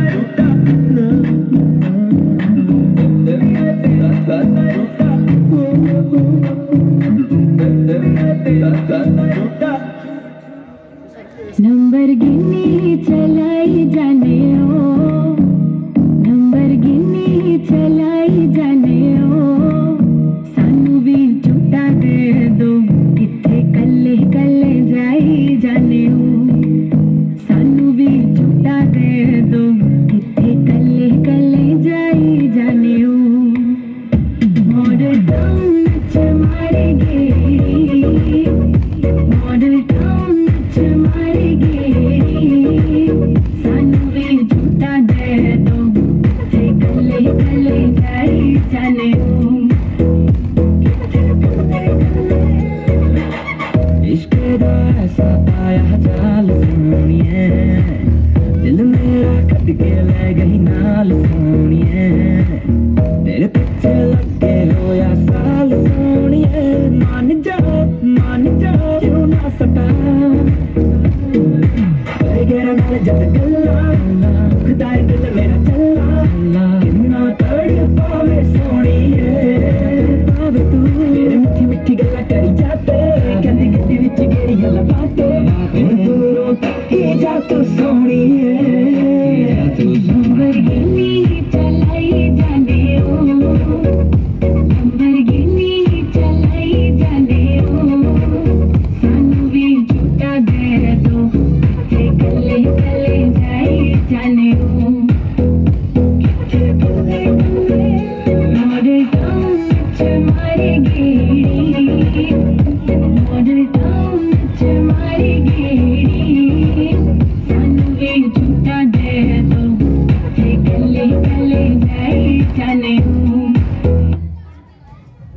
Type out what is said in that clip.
Number गिनी चलाई जाने ओ, number गिनी चलाई जाने ओ, सानू भी झूठा दे दो किथे कल्ले कल्ले जाई जाने ओ, सानू भी झूठा दे दो किथे कल्ले कल्ले जाई जाने ओ। मॉडल टाउन नच मारेगी, मॉडल टाउन नच मारेगी, सानू भी झूठा दे दो किथे कल्ले कल्ले जाई जाने ओ। इश्क दा ऐसा पाया जाल सोनिए, दिल मेरा कट के ले गई नाल सोनिए, तेरे पीछे लगे हो या साल सोनिए, मान जा क्यों ना सता तेरा नाल जद गल्ला खुदाए दिल मेरा चला, किन्ना तड़ पावे सोनिए, पावे तू मेरे मिठी मिठी गल्ला करी जाते, कहंदी गड्डी विच गेड़ी गल्ला बाते, दूरों तक ही जा तू सोनिए। नंबर गिनी चलाई जाने ओ, नंबर गिनी चलाई जाने ओ, सानू भी झूठा दे दो किथे कल्ले कल्ले जाई जाने ओ। मॉडल टाउन नच मारेगी, मॉडल टाउन नच मारेगी, सानू भी झूठा दे दो किथे कल्ले कल्ले जाई जाने ओ।